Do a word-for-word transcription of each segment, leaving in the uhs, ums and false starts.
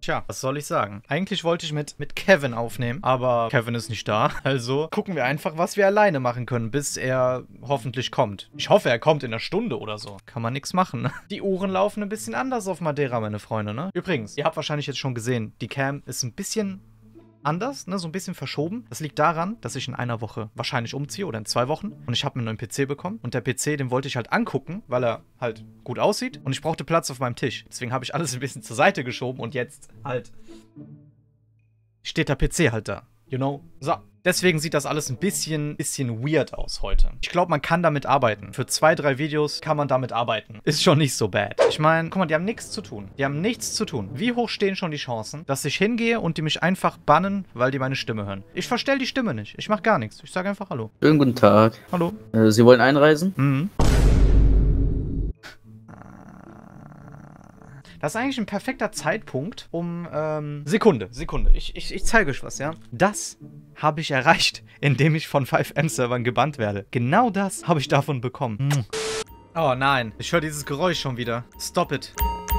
Tja, was soll ich sagen? Eigentlich wollte ich mit, mit Kevin aufnehmen, aber Kevin ist nicht da. Also gucken wir einfach, was wir alleine machen können, bis er hoffentlich kommt. Ich hoffe, er kommt in einer Stunde oder so. Kann man nichts machen, ne? Die Uhren laufen ein bisschen anders auf Madeira, meine Freunde, ne? Übrigens, ihr habt wahrscheinlich jetzt schon gesehen, die Cam ist ein bisschen anders, ne, so ein bisschen verschoben. Das liegt daran, dass ich in einer Woche wahrscheinlich umziehe oder in zwei Wochen und ich habe mir einen neuen P C bekommen und der P C, den wollte ich halt angucken, weil er halt gut aussieht und ich brauchte Platz auf meinem Tisch. Deswegen habe ich alles ein bisschen zur Seite geschoben und jetzt halt steht der P C halt da, you know? So. Deswegen sieht das alles ein bisschen, bisschen weird aus heute. Ich glaube, man kann damit arbeiten. Für zwei, drei Videos kann man damit arbeiten. Ist schon nicht so bad. Ich meine, guck mal, die haben nichts zu tun. Die haben nichts zu tun. Wie hoch stehen schon die Chancen, dass ich hingehe und die mich einfach bannen, weil die meine Stimme hören? Ich verstell die Stimme nicht. Ich mache gar nichts. Ich sage einfach Hallo. Schönen guten Tag. Hallo. Äh, Sie wollen einreisen? Mhm. Das ist eigentlich ein perfekter Zeitpunkt, um, ähm, Sekunde, Sekunde. Ich, ich, ich zeige euch was, ja? Das habe ich erreicht, indem ich von fünf M-Servern gebannt werde. Genau das habe ich davon bekommen. Oh nein, ich höre dieses Geräusch schon wieder. Stop it.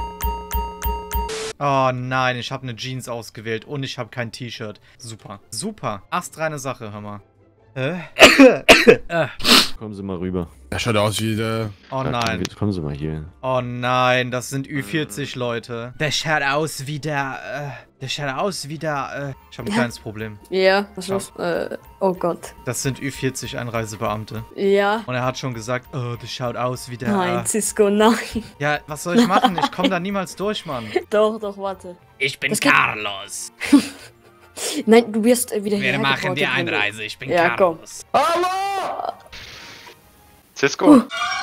Oh nein, ich habe eine Jeans ausgewählt und ich habe kein T-Shirt. Super, super. Astreine Sache, hör mal. Äh? äh. Kommen Sie mal rüber. Der schaut aus wie der... Oh Ja, nein. Kommen, kommen Sie mal hier. Oh nein, das sind Ü vierzig Leute. Der schaut aus wie der, äh, der schaut aus wie der, äh, ich habe ein kleines Problem. Ja, was los? Äh, oh Gott. Das sind Ü vierzig Einreisebeamte. Ja. Und er hat schon gesagt, oh, das schaut aus wie der, Nein, äh, Cisco, nein. ja, was soll ich machen? Ich komme da niemals durch, Mann. Doch, doch, warte. Ich bin Das geht- Carlos. Nein, du wirst äh, wieder Wir hierher machen die geportet, wenn du- Einreise. Ich bin Ja, komm. Carlos. Cisco.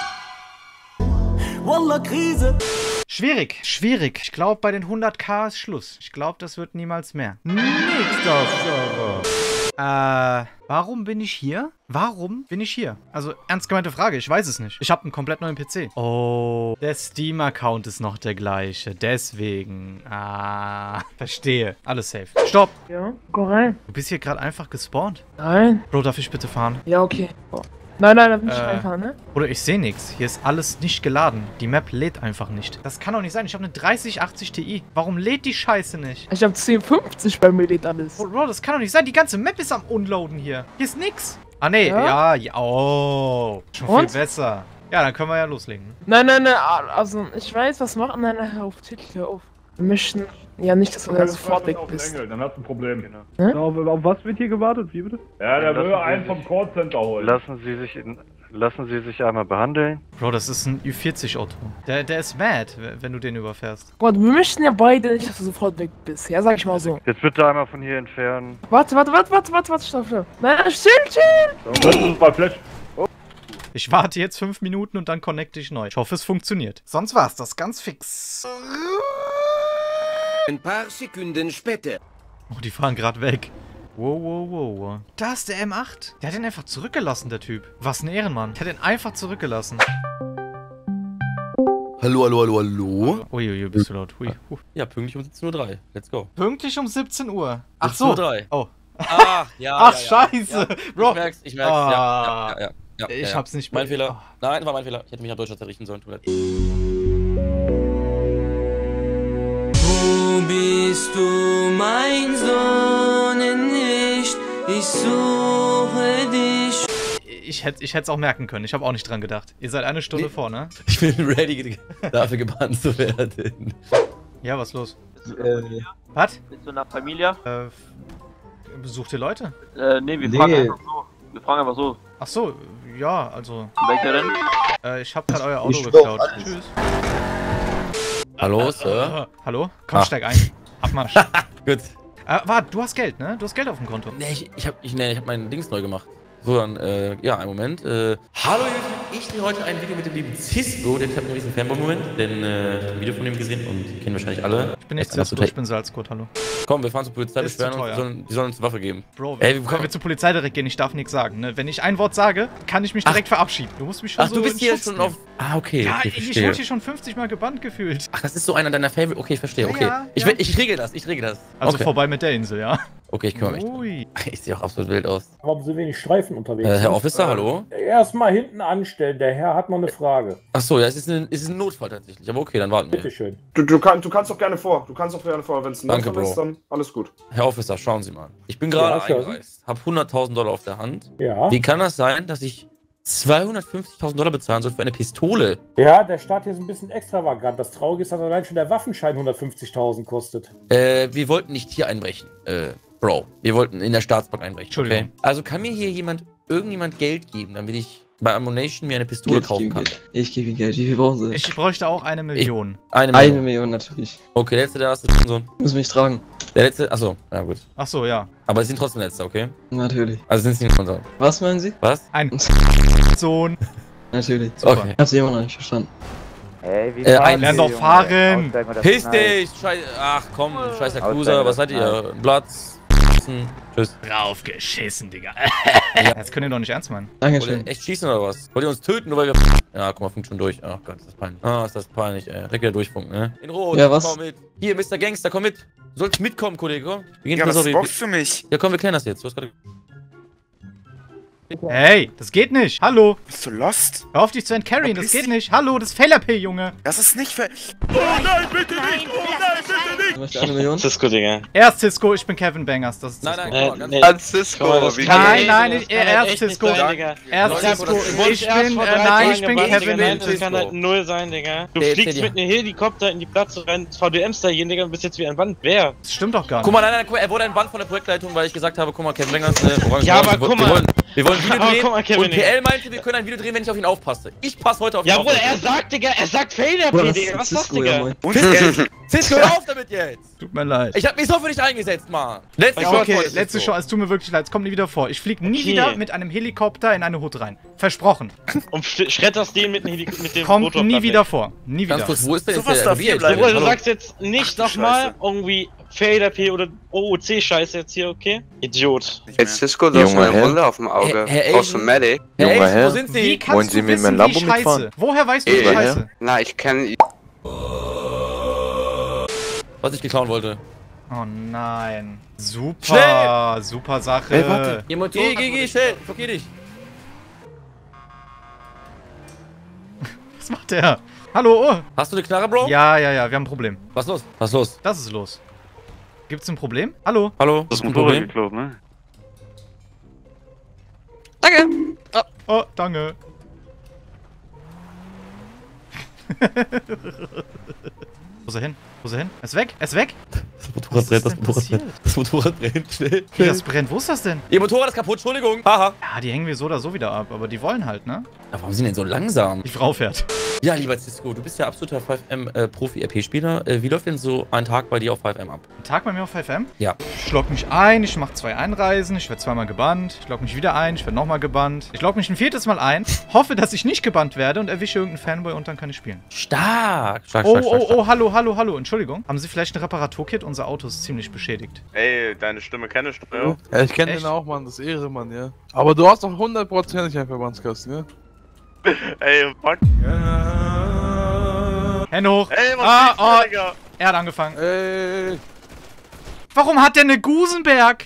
Wallah, Krise. Schwierig, schwierig. Ich glaube, bei den hunderttausend ist Schluss. Ich glaube, das wird niemals mehr. Nächster Server. Äh, warum bin ich hier? Warum bin ich hier? Also, ernst gemeinte Frage, ich weiß es nicht. Ich habe einen komplett neuen P C. Oh, der Steam-Account ist noch der gleiche. Deswegen. Ah, verstehe. Alles safe. Stopp. Ja, komm rein. Du bist hier gerade einfach gespawnt. Nein. Bro, darf ich bitte fahren? Ja, okay. Nein, nein, da bin ich Äh. einfach, ne? Oder ich sehe nichts. Hier ist alles nicht geladen. Die Map lädt einfach nicht. Das kann doch nicht sein. Ich habe eine dreißig achtzig Ti. Warum lädt die Scheiße nicht? Ich hab zehn fünfzig bei mir lädt alles. Bro, Bro, das kann doch nicht sein. Die ganze Map ist am Unloaden hier. Hier ist nix. Ah, nee. Ja, Ja? ja. Oh. Schon Und? viel besser. Ja, dann können wir ja loslegen. Nein, nein, nein, also ich weiß, was machen. Nein, nein, hör auf, Titel, hör auf. Wir möchten ja nicht, dass du da sofort weg bist. Engel, dann hast du ein Problem. Hm? Auf, auf was wird hier gewartet? Wie bitte? Ja, der will einen vom Callcenter holen. Lassen Sie sich in, lassen Sie sich einmal behandeln. Bro, das ist ein Ü vierzig Auto. Der, der ist mad, wenn du den überfährst. Gott, wir möchten ja beide nicht, dass du sofort weg bist. Ja, sag ich mal so. Jetzt bitte einmal von hier entfernen. Warte, warte, warte, warte, warte, warte, stopp, stopp. Nein, chill, chill. Das ist bei Flash. Ich warte jetzt fünf Minuten und dann connecte ich neu. Ich hoffe, es funktioniert. Sonst war's das ganz fix. Ein paar Sekunden später. Oh, die fahren gerade weg. Wow, wow, wow, wow. Da ist der M acht. Der hat den einfach zurückgelassen, der Typ. Was ein Ehrenmann. Der hat den einfach zurückgelassen. Hallo, hallo, hallo, hallo. Uiuiui, bist du laut. Hui. Huh. Ja, pünktlich um siebzehn Uhr drei. Let's go. Pünktlich um siebzehn Uhr. Ach siebzehn Uhr so. drei. Oh. Ach, ja. Ach, ja, ja, scheiße. Ja. Bro. Ich merk's, ich merk's. Ah. Ja, ja, ja, ja, Ich ja. hab's nicht Mein be- Fehler. Oh. Nein, war mein Fehler. Ich hätte mich nach Deutschland richten sollen. Tut mir leid. Wo bist du, mein Sohn, nicht? Ich suche dich. Ich hätte ich es auch merken können. Ich habe auch nicht dran gedacht. Ihr seid eine Stunde Nee. vor, ne? Ich bin ready, dafür gebannt zu werden. Ja, was los? Äh, Was? bist du in der Familie? Äh, besucht ihr Leute? Äh, nee, wir Nee. fragen einfach so. Wir fragen einfach so. Ach so, ja, also. Welcher denn? Äh, ich habe gerade euer Auto Ich schwör geklaut. auf alles. Tschüss. Hallo, Sir? Äh, hallo? Komm, Ah. steig ein. Abmarsch. äh, Gut. warte, du hast Geld, ne? Du hast Geld auf dem Konto. Nee, ich, ich hab, ich, nee, ich hab mein Dings neu gemacht. So, dann, äh, ja, einen Moment. Äh, hallo, ich drehe heute ein Video mit dem lieben Cisco, denn ich habe einen riesen Fanboy-Moment, denn äh, ich habe ein Video von ihm gesehen und die kennen wahrscheinlich alle. Ich bin nicht Jetzt Cisco, ich bin Salzkot, hallo. Komm, wir fahren zur Polizei, Ist zu beschweren uns, teuer. die sollen, die sollen uns eine Waffe geben. Bro, Ey, wenn wir kommen- wir zur Polizei direkt gehen, ich darf nichts sagen, ne? Wenn ich ein Wort sage, kann ich mich direkt verabschieden. Du musst mich schon Ach, so du bist in hier Schutz schon nehmen. auf... Ah, okay, Ja, okay, ich verstehe. wurde hier schon fünfzig Mal gebannt gefühlt. Ach, das ist so einer deiner Favorite... Okay, ich verstehe, Ja, okay. ja, ich, ja. ich regel das, ich regel das. Also okay. vorbei mit der Insel, ja? Okay, ich kümmere mich. Ui. Ich sehe auch absolut wild aus. Warum so wenig Streifen unterwegs? Äh, Herr Officer, hallo? Erstmal hinten anstellen, der Herr hat noch eine Frage. Achso, ja, es ist, ein, es ist ein Notfall tatsächlich. Aber okay, dann warten wir. Bitteschön. Du, du, kann, du kannst doch gerne vor. Du kannst doch gerne vor. Wenn es ein Danke, Notfall ist, Bro. dann alles gut. Herr Officer, schauen Sie mal. Ich bin gerade Ja, ich höre Sie. eingereist, habe hunderttausend Dollar auf der Hand. Ja. Wie kann das sein, dass ich zweihundertfünfzigtausend Dollar bezahlen soll für eine Pistole? Ja, der Start hier ist ein bisschen extravagant. Das Traurige ist, dass allein schon der Waffenschein hundertfünfzigtausend kostet. Äh, wir wollten nicht hier einbrechen, äh, Bro. Wir wollten in der Staatsbank einbrechen, Entschuldigung. okay? Also kann mir hier jemand, irgendjemand Geld geben, damit ich bei Ammunition mir eine Pistole Ich kaufen gebe kann? Geld. Ich gebe Ihnen Geld. Wie viel brauchen Sie? Ich bräuchte auch eine Million. Eine Eine Million. Million natürlich. Okay, der letzte, der erste Sohn. Muss mich tragen. Der letzte, achso, na gut. Ach so, ja. Aber es sind trotzdem letzte, okay? Natürlich. Also sind sie nicht unser. Was meinen Sie? Was? Ein Sohn. Natürlich. Super. Okay. Ich hab's immer noch nicht verstanden. Hey, wie Äh, fahren ein- Sie, Lern doch Junge? fahren. Aussteigen oder Piss knallen? dich! Scheiß, ach komm, scheiß der Aussteigen Cruiser, oder was seid knallen? ihr? Platz. Tschüss. Draufgeschissen, Digga. Jetzt könnt ihr doch nicht ernst meinen. Wollt Dankeschön. ihr echt schießen oder was? Wollt ihr uns töten, nur weil wir... Ja, guck mal, funkt schon durch. Ach Gott, ist das peinlich. Ah, ist das peinlich, ey. Direkt wieder durchfunken, ne? In Rot, Ja, was? komm mit. Hier, Mister Gangster, komm mit. Du sollst mitkommen, Kollege, komm. Wir gehen Ja, pass was auf, wir- brauchst du mich? Ja, komm, wir klären das jetzt. Du hast gerade... Hey, das geht nicht. Hallo. Bist du lost? Hör auf dich zu entcarryen, das geht nicht. Hallo, das ist Fail-R P, Junge. Das ist nicht für... Du möchtest eine Million? Cisco, Digga. Er ist Cisco, ich bin Kevin Bangers. Das ist Nein, Cisco. nein, guck mal, ganz nee. Als Cisco, Guck mal, das wie kann Nein, geht's? nein, das ich- kann er halt ist echt nicht Cisco. sein, Digga. Er ist Leute, Cisco. das Wurde Ich erst bin, vor äh, drei nein, Tagen ich bin gebannt, Kevin. Digga. Nein, das Cisco. kann halt null sein, Digga. Du Der fliegst erzählt mit einem Helikopter in die Platz rein, V D M-Style hier, Digga, und bist jetzt wie ein Wand. Wer? Das stimmt doch gar Guck nicht. mal, nein, nein, guck mal, er wurde entbannt von der Projektleitung, weil ich gesagt habe, guck mal, Kevin Bangers, ne, orange. Ja, aber wir, guck wir mal. wollen, wir wollen ein Video Aber drehen guck mal, Kevin, und P L meinte, wir können ein Video drehen, wenn ich auf ihn aufpasse. Ich passe heute auf ihn Ja, auf. Bruder, er sagt, Digga, er sagt Failure, Bruder, Digga. Was ist das, Cisco, ja, Digga? moin. Und Cisco, Cisco, hör auf damit jetzt! Tut mir leid. Ich hab mich so für dich eingesetzt, Mann. Letzte Ja, Chance okay, heute, Cisco. letzte Chance. Es tut mir wirklich leid. Es kommt nie wieder vor. Ich fliege nie Okay. wieder mit einem Helikopter in eine Hut rein. Versprochen. Und sch- schredderst den mit dem, Heli mit dem Kommt Motor nie platt wieder weg. vor. Nie Ganz wieder. kurz, wo ist denn So jetzt was der darf hier bleiben. Bruder, du Hallo. sagst jetzt nicht Ach, du nochmal Scheiße. irgendwie Failure P oder O O C-Scheiße jetzt hier, okay? Idiot. Hey, Cisco, du hast Junge, eine hä? Wunde auf dem Auge. Herr- Herr Brauchst du Asian? Medic? Hey, Junge, wo hä? sind Wie Sie? kannst Wollen du Sie mit wissen, meinem wie Lambo scheiße? mitfahren? Woher weißt du, wie Ey, scheiße? Na, ich kenne... Was ich geklauen wollte. Oh nein. Super, Schnell! super Sache. Ey, warte. Geh, geh, geh, schnell. Blockier dich. Was macht der? Hallo, oh. Hast du eine Knarre, Bro? Ja, ja, ja, wir haben ein Problem. Was ist los? Was ist los? Das ist los. Gibt's ein Problem? Hallo? Hallo? Das Ist ein Motorrad Problem? geklaut, ne? Danke. Oh, danke. Wo ist er hin? Wo ist er hin? Er ist weg? Er ist weg? Das Motorrad brennt, das denn Motorrad brennt. passiert? Das Motorrad brennt, schnell. Wie das brennt? Wo ist das denn? Ihr Motorrad ist kaputt, Entschuldigung. Haha. Ja, die hängen wir so oder so wieder ab, aber die wollen halt, ne? Ja, warum sind die denn so langsam? Die Frau fährt. Ja, lieber Cisco, du bist ja absoluter fünf M äh, Profi-R P-Spieler. Äh, wie läuft denn so ein Tag bei dir auf fünf M ab? Ein Tag bei mir auf fünf M? Ja. Ich log mich ein, ich mache zwei Einreisen, ich werde zweimal gebannt, ich log mich wieder ein, ich werde nochmal gebannt. Ich log mich ein viertes Mal ein, hoffe, dass ich nicht gebannt werde und erwische irgendeinen Fanboy und dann kann ich spielen. Stark. Stark, Oh, stark, stark, oh, stark. oh, hallo, hallo, hallo, Entschuldigung. Haben Sie vielleicht ein Reparaturkit? Unser Auto ist ziemlich beschädigt. Ey, deine Stimme kenne ich doch, ja? Ja, ich kenne Echt? den auch, Mann, das ist Ehre, Mann, ja. Aber du hast doch hundertprozentig einen Verbandskasten, ja? Ey, fuck. Hände hoch. Ey, was Ah, ist oh, da, Digga? er hat angefangen. Ey, Warum hat der eine Gusenberg?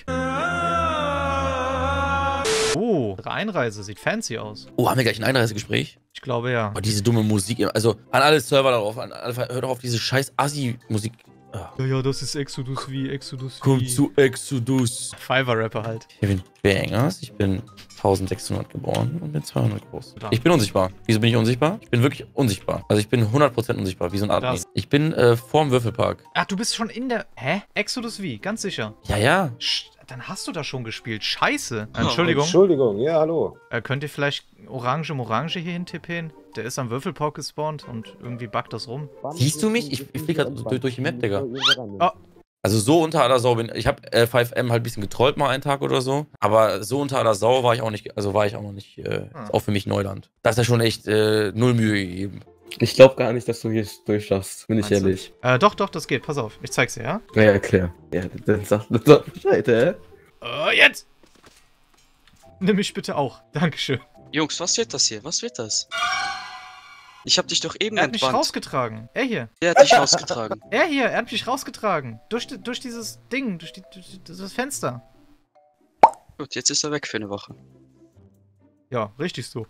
Oh, ihre Einreise sieht fancy aus. Oh, haben wir gleich ein Einreisegespräch? Ich glaube ja. Oh, diese dumme Musik. Also, an alle Server darauf. An alle, hört doch auf diese scheiß Assi-Musik. Ah. Ja, ja, das ist Exodus V, Exodus V. Kommt zu Exodus. Fiverr-Rapper halt. Kevin Bangers, ich bin eintausendsechshundert geboren und bin zweihundert groß. Da. Ich bin unsichtbar. Wieso bin ich unsichtbar? Ich bin wirklich unsichtbar. Also ich bin hundert Prozent unsichtbar, wie so ein Admin. Krass. Ich bin äh, vorm Würfelpark. Ach, du bist schon in der... Hä? Exodus V, ganz sicher. Ja, ja. Sch dann hast du da schon gespielt. Scheiße. Entschuldigung. Entschuldigung, ja, hallo. Äh, könnt ihr vielleicht Orange Morange hier hintippen? Der ist am Würfelpark gespawnt und irgendwie buggt das rum. Siehst du mich? Ich, ich fliege gerade durch, durch die Map, Digga. Oh. Also so unter aller Sau bin ich. habe äh, fünf M halt ein bisschen getrollt mal einen Tag oder so. Aber so unter aller Sau war ich auch nicht, also war ich auch noch nicht, äh, Hm. ist auch für mich Neuland. Das ist ja schon echt äh, null Mühe gegeben. Ich glaube gar nicht, dass du hier durchschaffst, bin ich Meinst du? ehrlich. Äh, doch, doch, das geht. Pass auf. Ich zeig's dir, ja? Ja, ja, klar. Ja, dann sag, dann sag Bescheid, hä? Äh, jetzt! Nimm mich bitte auch. Dankeschön. Jungs, was wird das hier? Was wird das? Ich hab dich doch eben Er hat mich entbannt. rausgetragen. Er hier. Er hat dich rausgetragen. Er hier, er hat mich rausgetragen. Durch, die- durch dieses Ding, durch, die, durch das Fenster. Gut, jetzt ist er weg für eine Woche. Ja, richtig so.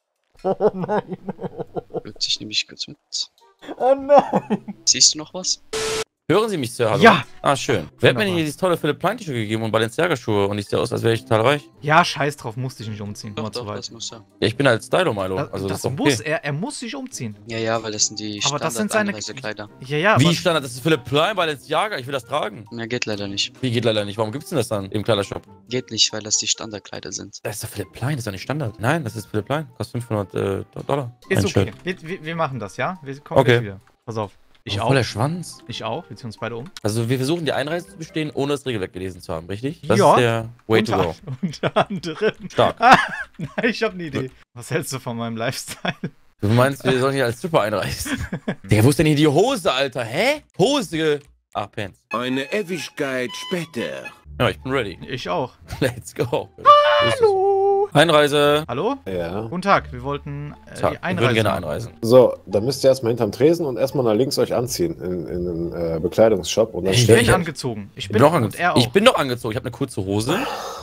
Oh nein. Gut, ich nehme mich kurz mit. Oh nein. Siehst du noch was? Hören Sie mich, Sir? Hallo? Ja. Ah, schön. Wer hat mir denn Wunderbar. hier dieses tolle Philipp Plein T-Shirt gegeben und Balenciaga-Schuhe und ich sehe aus, als wäre ich total reich? Ja, scheiß drauf, musste ich nicht umziehen. Doch, Immer zu doch, weit. das muss er. Ja, ich bin halt Stylo, Milo. Das, Also das, das ist doch muss okay. er, er muss sich umziehen. Ja, ja, weil das sind die Aber das sind seine- Standard-Einreisekleider. Ja, ja, Wie aber Standard? Das ist Philipp Plein, Balenciaga. Ich will das tragen. Mehr geht leider nicht. Wie geht leider nicht? Warum gibt's denn das dann im Kleidershop? Geht nicht, weil das die Standardkleider sind. Das ist doch Philipp Plein, das ist doch nicht Standard. Nein, das ist Philipp Plein. Kostet fünfhundert äh, Dollar. ist Ein okay. Shirt. Wir, wir, wir machen das, ja? Wir kommen Okay. gleich wieder. Pass auf. Ich Oh, auch. voll der Schwanz. Ich auch. Wir ziehen uns beide um. Also wir versuchen die Einreise zu bestehen, ohne das Regelwerk gelesen zu haben, richtig? Das Ja. ist der Way to unter, go. unter anderem. Stark. Ah, nein, ich hab eine Idee. Was hältst du von meinem Lifestyle? Du meinst, wir sollen hier als Stripper einreisen? Der, wo ist denn hier die Hose, Alter? Hä? Hose? Ah, Pants. Eine Ewigkeit später. Ja, ich bin ready. Ich auch. Let's go. Hallo. Einreise. Hallo? Ja. Guten Tag. Wir wollten äh, Tag. die Wir Einreise würden gerne machen. einreisen. So, dann müsst ihr erstmal hinterm Tresen und erstmal nach links euch anziehen in, in einen äh, Bekleidungsshop und dann Ich Ich stellt bin Ja. angezogen. Ich Ich bin bin, noch und angezogen. er auch. ich bin noch angezogen. Ich habe eine kurze Hose,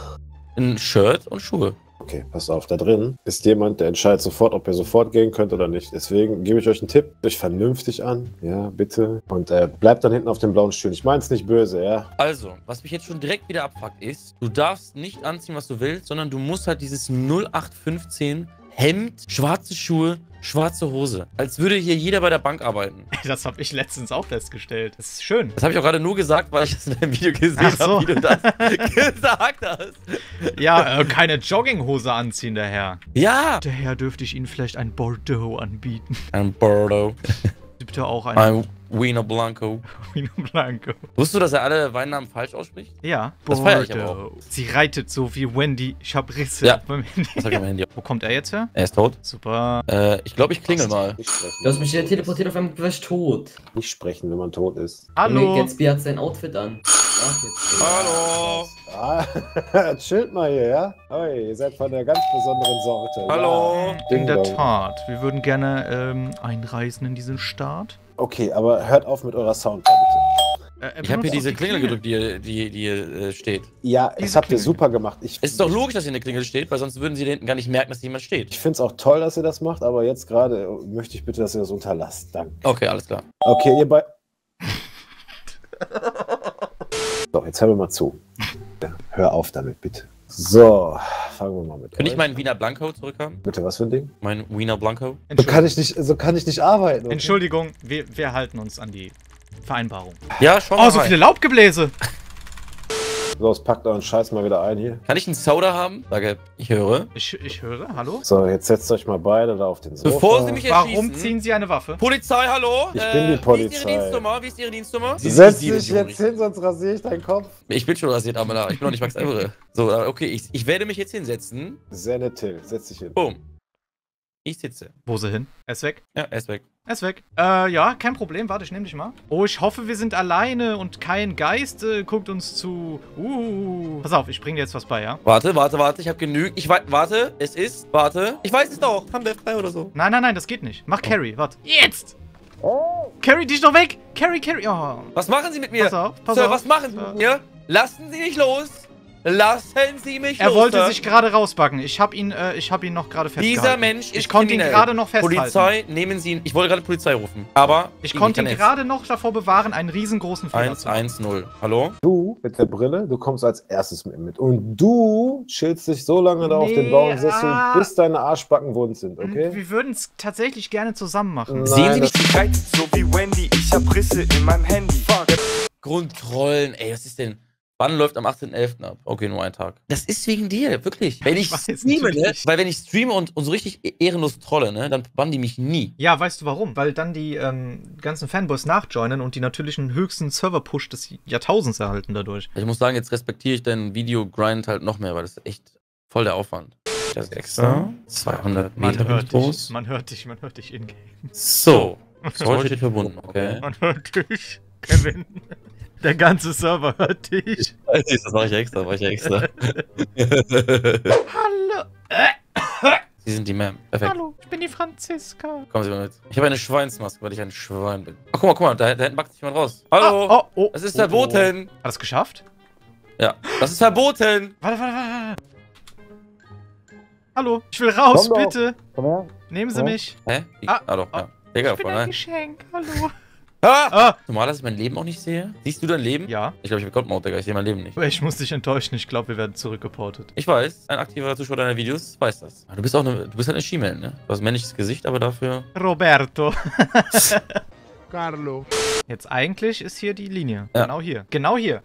ein Shirt und Schuhe. Okay, passt auf, da drin ist jemand, der entscheidet sofort, ob ihr sofort gehen könnt oder nicht. Deswegen gebe ich euch einen Tipp, euch vernünftig an, ja, bitte. Und äh, bleibt dann hinten auf dem blauen Stuhl. Ich meine es nicht böse, ja. Also, was mich jetzt schon direkt wieder abfuckt ist, du darfst nicht anziehen, was du willst, sondern du musst halt dieses null acht fünfzehn Hemd, schwarze Schuhe, schwarze Hose. Als würde hier jeder bei der Bank arbeiten. Das habe ich letztens auch festgestellt. Das ist schön. Das habe ich auch gerade nur gesagt, weil ich das in deinem Video gesehen Ach so. habe, wie du das gesagt hast. Ja, äh, keine Jogginghose anziehen, der Herr. Ja! Der Herr dürfte ich Ihnen vielleicht ein Bordeaux anbieten. Ein Bordeaux. Bitte auch ein Ein Wiener Blanco. Wiener Blanco. Wusstest du, dass er alle Weinnamen falsch ausspricht? Ja, Das feiere ich aber auch. Bordeaux. Sie reitet so wie Wendy. Ich hab Risse Ja. auf meinem Handy. Das hab ich am Handy. Wo kommt er jetzt her? Er ist tot. Super. Äh, ich glaube, ich klingel mal. Nicht sprechen. Du hast mich ja teleportiert auf einmal, du warst tot. Nicht sprechen, wenn man tot ist. Hallo. Gatsby hat sein Outfit an. Ach, jetzt. Hallo. Ah, chillt mal hier, ja? Oi, ihr seid von einer ganz besonderen Sorte. Hallo. Ja. In Ding der dong. Tat. Wir würden gerne ähm, einreisen in diesen Staat. Okay, aber hört auf mit eurer Soundbar, bitte. Äh, er Ich habe hier benutzt diese auch die Klingel gedrückt, die, die, die hier äh, steht. Ja, das Diese habt ihr Klingel. super gemacht. Ich, Es ist doch logisch, dass hier eine Klingel steht, weil sonst würden sie da hinten gar nicht merken, dass hier jemand steht. Ich finde es auch toll, dass ihr das macht, aber jetzt gerade möchte ich bitte, dass ihr das unterlasst. Danke. Okay, alles klar. Okay, ihr bei. So, jetzt hör mir mal zu. Ja, hör auf damit, bitte. So, fangen wir mal mit. Könnte ich euch meinen an. Wiener Blanco zurückhaben? Bitte, was für ein Ding? Mein Wiener Blanco? So kann ich nicht, so kann ich nicht arbeiten. Okay? Entschuldigung, wir, wir halten uns an die Vereinbarung. Ja, schon Oh, mal so rein. viele Laubgebläse. Los, packt euren Scheiß mal wieder ein hier. Kann ich einen Soda haben? Sage, ich höre. Ich, ich höre, hallo? So, jetzt setzt euch mal beide da auf den Sofa. Bevor Sie mich erschießen... Warum ziehen Sie eine Waffe? Polizei, hallo? Ich bin die Wie ist Polizei. Ihre Dienstnummer? Wie ist Ihre Dienstnummer? Setz Sie- dich Sie- jetzt hin, sonst rasiere ich deinen Kopf. Ich bin schon rasiert, aber ich bin noch nicht Max Evere. So, okay, ich, ich werde mich jetzt hinsetzen. Sehr nett, Till. Setz dich hin. Boom. Ich sitze. Wo ist er hin? Er ist weg. Ja, er ist weg. Er ist weg. Äh, ja, kein Problem. Warte, ich nehme dich mal. Oh, ich hoffe, wir sind alleine und kein Geist äh, guckt uns zu. Uh. Pass auf, ich bring dir jetzt was bei, ja? Warte, warte, warte, ich habe genügend. Ich weiß, warte, es ist, warte. Ich weiß es doch. Haben wir frei oder so? Nein, nein, nein, das geht nicht. Mach Carrie, warte. Jetzt! Carrie, die ist doch weg! Carrie, Carrie, oh. Was machen Sie mit mir? Pass auf, pass Sir, auf. was machen Sie mit mir? Lassen Sie mich los! Lassen Sie mich Er los! wollte Sir. sich gerade rausbacken. Ich hab ihn, äh, ich hab ihn noch gerade festgehalten. Dieser Mensch ist Ich konnte ihn kriminell. gerade noch festhalten. Polizei, nehmen Sie ihn. Ich wollte gerade Polizei rufen. Aber Ich konnte ihn kann jetzt. gerade noch davor bewahren, einen riesengroßen Fehler eins zu machen. eins null. Hallo? Du mit der Brille, du kommst als erstes mit. mit. Und du chillst dich so lange da auf Nee, den Bauernsessel, ah. bis deine Arschbacken wund sind, okay? Wir würden es tatsächlich gerne zusammen machen. Nein, Sehen Sie das- nicht die Reitet so wie Wendy, ich hab Risse in meinem Handy. Fuck. Grundrollen? Ey, was ist denn? Wann läuft am achtzehnten elften ab? Okay, nur ein Tag. Das ist wegen dir, wirklich. Wenn ich, Ich weiß, streame, ne? natürlich. Weil wenn ich streame und, und so richtig ehrenlos trolle, ne, dann bannen die mich nie. Ja, weißt du warum? Weil dann die ähm, ganzen Fanboys nachjoinen und die natürlich einen höchsten Server-Push des Jahrtausends erhalten dadurch. Ich muss sagen, jetzt respektiere ich deinen Video-Grind halt noch mehr, weil das ist echt voll der Aufwand. Das ist extra. zweihundert Man Meter hört groß. dich, man hört dich, man hört dich in-game. So. Zoll steht verbunden, okay. Man hört dich, Kevin. Der ganze Server hört dich. Das mache ich extra, mache ich extra. Hallo. Sie sind die Ma'am. Perfekt. Hallo, ich bin bin die Franziska. Kommen Sie mal mit. Ich habe eine Schweinsmaske, weil ich ein Schwein bin. Ach, guck mal, guck mal, da, da hinten backt sich jemand raus. Hallo? Ah, oh, oh. Das ist Oh, verboten. oh. Hat das geschafft? Ja, das ist verboten. Warte, warte, warte, warte. Hallo, ich will raus, Komm doch. bitte. Komm her. Nehmen Sie Komm. mich. Hä? Ich, Ah, ah, doch, ah, ja. Digga, Ich bin voll ein nein. Geschenk, hallo. Ah! Ah. Normal, dass ich mein Leben auch nicht sehe. Siehst du dein Leben? Ja. Ich glaube, ich bekomme Mode, Digga. Ich sehe mein Leben nicht. Ich muss dich enttäuschen, ich glaube, wir werden zurückgeportet. Ich weiß, ein aktiver Zuschauer deiner Videos weiß das. Du bist auch eine, du bist halt eine She-Man, ne? Du hast ein männliches Gesicht, aber dafür... Roberto. Carlo. Jetzt eigentlich ist hier die Linie. Ja. Genau hier. Genau hier.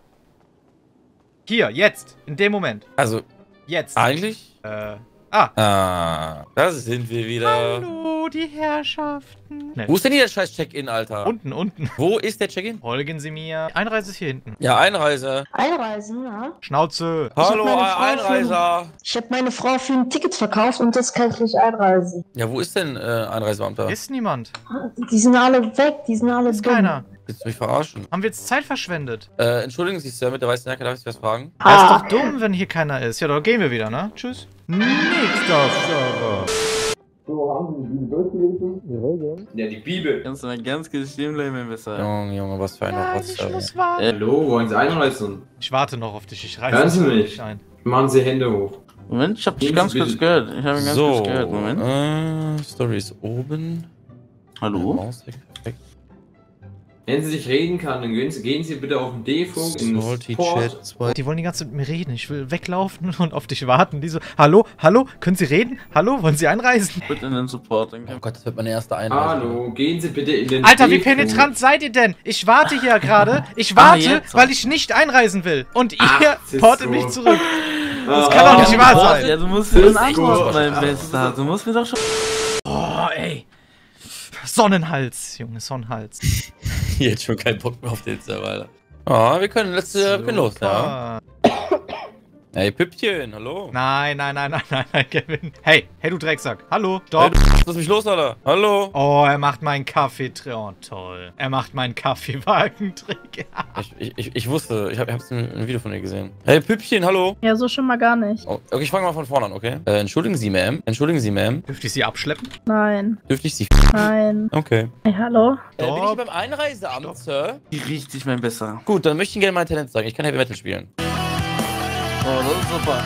Hier, jetzt. In dem Moment. Also, Jetzt. eigentlich... Äh. Ah. Ah, da sind wir wieder. Hallo, die Herrschaften. Nee. Wo ist denn hier der scheiß Check-In, Alter? Unten, unten. Wo ist der Check-In? Folgen Sie mir. Einreise ist hier hinten. Ja, Einreise. Einreisen, ja. Schnauze. Hallo, meine Frau Einreiser. Ich habe meine Frau für ein Ticket verkauft und das kann ich nicht einreisen. Ja, wo ist denn äh, Einreisebeamter? Ist niemand. Die sind alle weg, die sind alle Ist dumm. keiner. Willst du mich verarschen? Haben wir jetzt Zeit verschwendet? Äh, entschuldigen Sie, Sir, mit der weißen Jacke, darf ich was fragen? Das ist doch dumm, wenn hier keiner ist. Ja, dann gehen wir wieder, ne? Tschüss. Nächster Server. So, haben Sie die Bibel durchgelesen? Die Regeln? Ja, die Bibel. Kannst du mein ganz Leben bleiben besser. Junge, Junge, was für ein Ja, Rotz. ich muss warten. Äh, Hallo, wollen Sie einreißen? Ich warte noch auf dich. Ich reiße Hören Sie das mich? nicht ein. Machen Sie Hände hoch. Moment, ich hab dich Nehmen ganz Sie kurz bitte- gehört. Ich habe ihn ganz So, kurz gehört. Moment. äh, Story ist oben. Hallo? Maus weg, perfekt. Wenn Sie sich reden kann, dann gehen Sie, gehen Sie bitte auf den D-Funk in Salty Support. Chat zwei. Die wollen die ganze Zeit mit mir reden. Ich will weglaufen und auf dich warten. Die so, hallo, hallo, können Sie reden? Hallo, wollen Sie einreisen? Bitte in den Support, danke. Oh Gott, das wird meine erste Einreise. Hallo, gehen Sie bitte in den Alter, wie D-Funk. penetrant seid ihr denn? Ich warte hier gerade. Ich Ah, warte, jetzt. weil ich nicht einreisen will. Und ihr Ach, das ist portet so. mich zurück. Das Ah, kann doch ah, nicht wahr Ja, sein. du musst mir dann Das ist antworten, gut. mein Bester. Du musst mir doch schon... Oh, ey. Sonnenhals, Junge, Sonnenhals. Jetzt schon keinen Bock mehr auf den Server, Alter. Ah, wir können letzte, wir können los, ja. Hey, Püppchen, hallo. Nein, nein, nein, nein, nein, nein, Kevin. Hey, hey, du Drecksack. Hallo, Hey, stopp. du, lass mich los, Alter. Hallo. Oh, er macht meinen Kaffeetrick. Oh, toll. Er macht meinen Kaffeewagentrick. Ich, ich, ich, ich wusste, ich hab, ich hab's ein, ein Video von dir gesehen. Hey, Püppchen, hallo. Ja, so schon mal gar nicht. Oh, okay, ich fange mal von vorne an, okay? Äh, entschuldigen Sie, Ma'am. Entschuldigen Sie, Ma'am. Dürfte ich sie abschleppen? Nein, Dürfte ich Sie... nein. Okay. Hey, hallo? Äh, bin ich Stopp. beim Einreiseamt, Sir? Richtig, mein Bester. Gut, dann möchte ich Ihnen gerne mein Talent sagen. Ich kann Heavy Metal spielen. Oh, das ist super.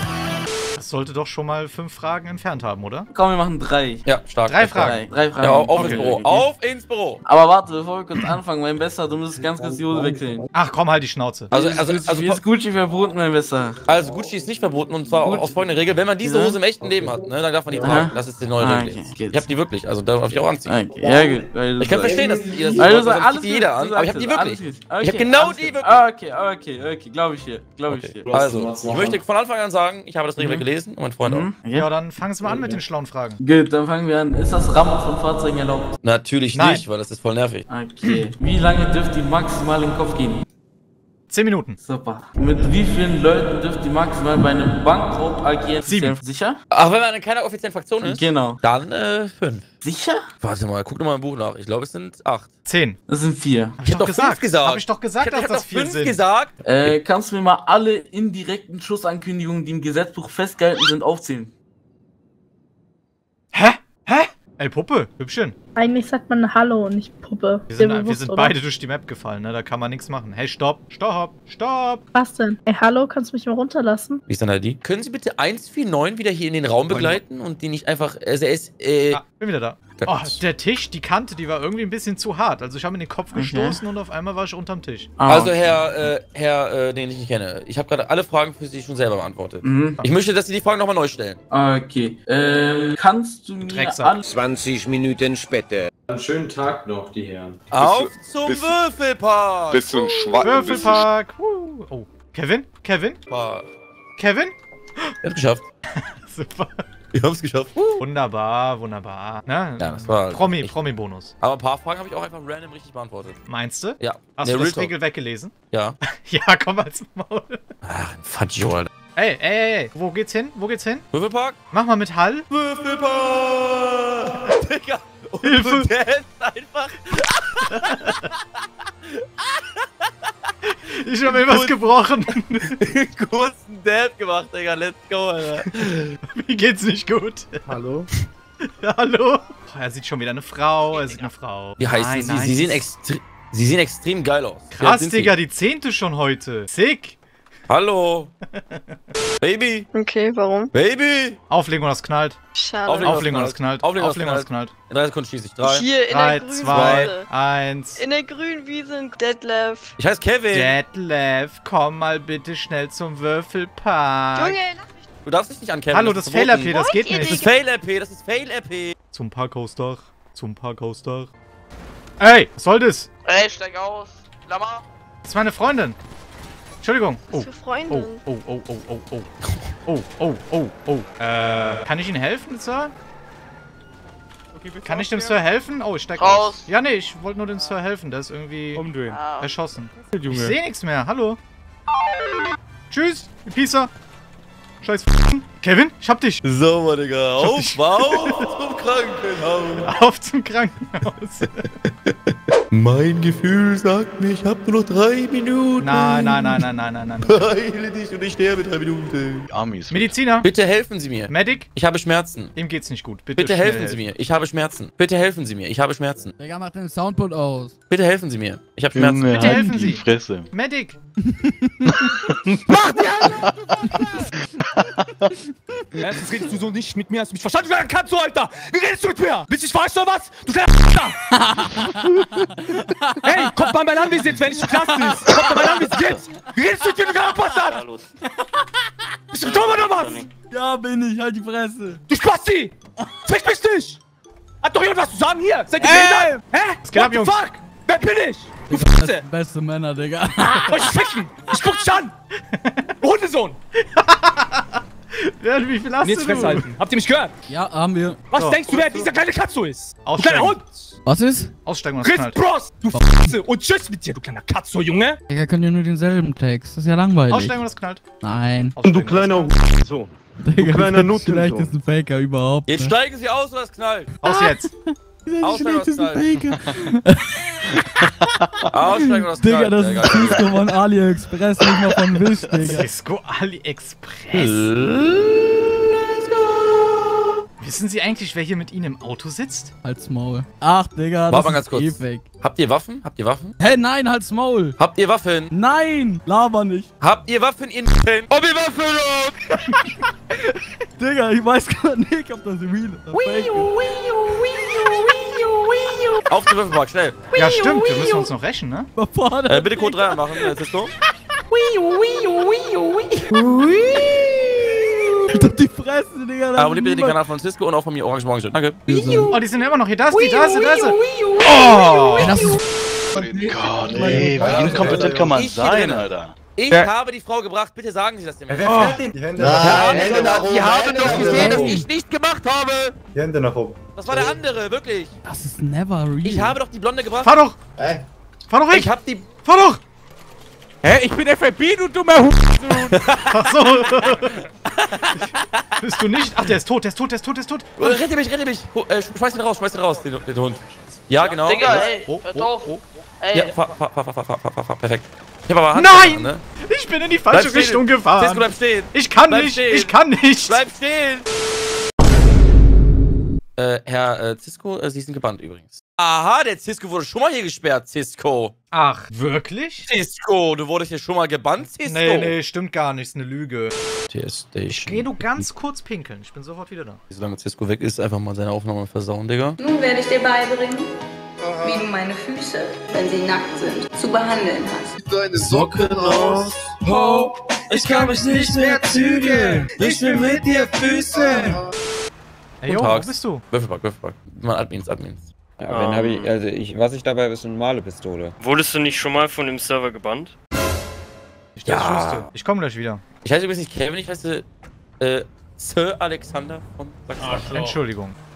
Das sollte doch schon mal fünf Fragen entfernt haben, oder? Komm, wir machen drei. Ja, stark. Drei stark. Fragen. Drei, drei Fragen. Ja, auf, auf Okay. ins Büro. Auf ins Büro. Aber warte, bevor wir kurz anfangen, mein Bester, du musst ganz kurz die Hose wechseln. Ach komm, halt die Schnauze. Also, also, also, also, wie ist Gucci verboten, mein Bester? also Gucci ist nicht verboten und zwar Gut. aus folgender Regel. Wenn man diese Ja. Hose im echten Leben hat, ne, dann darf man die Aha. tragen. Das ist die neue Ah, Regel. okay, Ich geht's. hab die wirklich, also da darf ich auch anziehen. Okay, ja gut. Weil du Ich kann sagst- verstehen, dass ihr das Weil du das sagst, zieht alles jeder gut, an, du aber ich hab sagst die es, wirklich. alles gut. Ich hab Okay, genau alles die gut. wirklich. Ah, okay, okay, okay, glaube ich dir, glaube ich dir. Also, ich möchte von Anfang an sagen, ich habe das Regelwerk Mhm. gelesen und mein Freund auch. Mhm. Ja, dann fangen Sie mal an mit den schlauen Fragen. Gut, dann fangen wir an. Ist das Rammen von Fahrzeugen erlaubt? Natürlich Nein. nicht, weil das ist voll nervig. Okay. Wie lange dürft ihr maximal im Kopf gehen? Zehn Minuten. Super. Mit wie vielen Leuten dürft ihr maximal bei einem Bankraub agieren? Sieben. Sicher? Ach, wenn man in keiner offiziellen Fraktion ist, Genau. dann äh, fünf. Sicher? Warte mal, guck doch mal im Buch nach. Ich glaube, es sind acht. Zehn. Das sind vier. Hab ich, hab doch doch gesagt. fünf gesagt. Hab ich doch gesagt, Ich hab, dass ich hab das doch vier fünf sind. gesagt. Äh, kannst du mir mal alle indirekten Schussankündigungen, die im Gesetzbuch festgehalten sind, aufzählen? Hä? Hä? Ey, Puppe, Hübschen. Eigentlich sagt man Hallo und nicht Puppe. Wir Dir sind, wir bewusst, sind oder? beide durch die Map gefallen, ne? Da kann man nichts machen. Hey, stopp, stopp, stopp. Was denn? Ey, hallo, kannst du mich mal runterlassen? Wie ist deine I D? Können Sie bitte eins vier neun wieder hier in den Raum begleiten und die nicht einfach, also er ist, äh... Ah, bin wieder da. Oh, der Tisch, die Kante, die war irgendwie ein bisschen zu hart. Also ich habe in den Kopf Okay. gestoßen und auf einmal war ich unterm Tisch. Ah, Also okay. Herr, äh, Herr, äh, den ich nicht kenne. Ich habe gerade alle Fragen für Sie schon selber beantwortet. Mhm. Ich möchte, dass Sie die Fragen nochmal neu stellen. Okay. Ähm, kannst du mir Drecksack. alle... zwanzig Minuten später. Einen schönen Tag noch, die Herren. Auf zum bist du- Würfelpark! Bist du ein Schwein? Würfelpark. Uh. Oh. Kevin? Kevin? Park. Kevin? Wir haben's geschafft. Super. Wir haben's geschafft. Wunderbar, wunderbar. Ne? Ja, das war... Promi, echt- Promi-Bonus. Aber ein paar Fragen habe ich auch einfach random richtig beantwortet. Meinst du? Ja. Hast Nee, du Real das Talk. Regelwerk gelesen? Ja. Ja, komm als Maul. Ach, ein Fadio, Alter. Ey, ey, ey, ey. Wo geht's hin? Wo geht's hin? Würfelpark? Mach mal mit Hall. Würfelpark! Digga! Und Hilfe. du dance einfach. Ich hab mir was gebrochen. Kurzen Dab gemacht, Digga. Let's go, Alter. Mir geht's nicht gut. Hallo? Hallo? Oh, er sieht schon wieder eine Frau, er sieht eine Frau. Wie heißen Nein, sie? nein, Sie sehen, extre sie sehen extrem geil aus. Krass, Sind Digga, sie? die zehnte schon heute. Sick. Hallo. Baby. Okay, warum? Baby. Auflegen und das knallt. Schade. Auflegen und das knallt. Auflegen und Auflegen und das knallt. In drei Sekunden schieße ich. Drei. Hier in drei, der grünen zwei, Wiese. eins. In der grünen Wiese in Detlef. Ich heiße Kevin. Detlef, komm mal bitte schnell zum Würfelpark. Junge, lass mich. Du darfst dich nicht ankämpfen. Hallo, das ist Fail-R P, das geht ihr nicht. Das ist Fail-R P, das ist Fail-R P. Zum Parkhausdach. Zum Parkhausdach. Ey, was soll das? Ey, steig aus. Lama. Das ist meine Freundin. Entschuldigung. Was für Freundin? Oh, oh, oh, oh, oh, oh. Oh, oh, oh, oh. Äh, kann ich Ihnen helfen, Sir? Kann ich dem Sir helfen? Oh, ich steig Raus. aus. Ja, nee, ich wollte nur dem Sir helfen. Der ist irgendwie Umdrehen. erschossen. Junge. Ich sehe nichts mehr. Hallo. Tschüss, Pisa. Scheiß F***en. Kevin, ich hab dich. So, mein Digga. Auf, auf zum Krankenhaus. Auf zum Krankenhaus. Mein Gefühl sagt mir, ich hab nur noch drei Minuten. Nein, nein, nein, nein, nein, nein, nein. Heile dich und ich sterbe in drei Minuten. Amis. Mediziner. Bitte helfen Sie mir. Medic. Ich habe Schmerzen. Ihm geht's nicht gut. Bitte, Bitte schnell helfen Sie mir. Ich habe Schmerzen. Bitte helfen Sie mir. Ich habe Schmerzen. Digga, mach den Soundboard aus. Bitte helfen Sie mir. Ich habe Schmerzen. Bitte helfen Sie. Fresse. Medic. Mach die Hand! Erstens redest du so nicht mit mir, hast du mich verstanden? Wie kannst du, Alter? Wie redest du mit mir? Willst du dich verarschen oder was? Du kleiner Hey, kommt mal mein Anwesen jetzt, wenn ich in Klasse ist. Kommt mal mein Anwesen jetzt. Wie redest du mit mir, du kleiner Bastard? Bist du dumm oder was? Ja, bin ich. Halt die Fresse. Du Spasti! Fick mich nicht! Hat doch jemand was zu sagen hier? Seid ihr behindert? Hä? Was geht ab, What the Jungs? fuck? Wer bin ich? Du Beste, Fresse! beste Männer, Digga. Euch ficken! Ich guck dich an! Du Hundesohn! Ja, wie viel hast Und jetzt du? festhalten. Habt ihr mich gehört? Ja, haben wir. Was So. denkst du, wer dieser kleine Katzo ist? Du Aussteigen. kleiner Hund! Was ist? Aussteigen und das Chris knallt. Bros! Du Fresse! Und tschüss mit dir, du kleiner Katzo, Junge! Digga, können ja nur denselben Text. Das ist ja langweilig. Aussteigen und das knallt. Nein. Aussteigen Du kleiner so. Digga, kleiner das ist der Nutten, schlechteste Faker überhaupt. Jetzt ne? steigen Sie aus oder das knallt. Aus jetzt. Der Aussteigen oder das schlechteste knallt. Faker. Aussteigen oder das Digga, knallt. das ist Cisco von AliExpress, nicht mal von Wish, Digga. Cisco AliExpress. Wissen Sie eigentlich, wer hier mit Ihnen im Auto sitzt? Halt's Maul. Ach, Digga, das Warte mal ganz ist kurz. eh fake. Habt ihr Waffen? Habt ihr Waffen? Hä, nein, halt's Maul. Habt ihr Waffen? Nein, laber nicht. Habt ihr Waffen in Film? Ob ihr Waffen habt? Digga, ich weiß gar nicht, ob das real ist. Fake ist. Auf den Würfelpark, schnell. Ja, stimmt. Wir müssen uns noch rächen, ne? Überfordert. Äh, bitte Code drei machen, äh, Cisco. Halt doch die Fresse, Digga. Ah, und bitte den Kanal von Cisco und auch von mir Orange Morgen. Danke. Oh, die sind immer noch hier. Da ist die, da ist sie, da ist sie. Oh! Ey, das ist Gott, ey, wie inkompetent kann man Ich sein, hier drin. Alter? Ich Ja. habe die Frau gebracht, bitte sagen Sie das dem. Die Hände nach oben. Die haben doch gesehen, dass oben. ich nicht gemacht habe. Die Hände nach oben. Das war der andere, wirklich. Das ist never real. Ich habe doch die Blonde gebracht. Fahr doch. Ey. Fahr doch weg. Ich hab die... Fahr doch. Hä, ich bin F F B, du dummer Hurensohn! Ach so. Bist du nicht? Ach, der ist tot, der ist tot, der ist tot, der ist tot. Oh, rette mich, rette mich. Ho- Äh, schmeiß ihn raus, schmeiß ihn raus, den, den Hund. Ja, genau. Digga, ey, Oh, hört oh, auf. oh. Ey, Ja, fahr, fahr, fahr, fahr, fahr, fahr, fahr, fahr, perfekt. Ich hab aber Hand Nein! gemacht, ne? Ich bin in die falsche Bleib Richtung stehen. gefahren. Cisco, bleib stehen. Ich kann Bleib nicht, stehen. ich kann nicht. Bleib stehen! Äh, Herr äh, Cisco, äh, Sie sind gebannt übrigens. Aha, der Cisco wurde schon mal hier gesperrt, Cisco. Ach, wirklich? Cisco, du wurdest hier schon mal gebannt, Cisco. Nee, nee, stimmt gar nicht, ist eine Lüge. T S Station. Geh du ganz kurz pinkeln, ich bin sofort wieder da. Solange Cisco weg ist, einfach mal seine Aufnahme versauen, Digga. Nun werde ich dir beibringen, wie du meine Füße, wenn sie nackt sind, zu behandeln hast. Deine Socken aus. Ho, ich kann mich nicht mehr zügeln. Ich will mit dir Füße. Hey, Jo, wo bist du? Würfelpark, Würfelpark. Mal Admins, Admins. Ja, wenn hab ich, also ich, was ich dabei habe, ist eine normale Pistole. wurdest du nicht schon mal von dem Server gebannt? Ich, Ja. ich komme gleich wieder. Ich heiße übrigens nicht Kevin, ich heiße äh, Sir Alexander von Sachsen. Entschuldigung.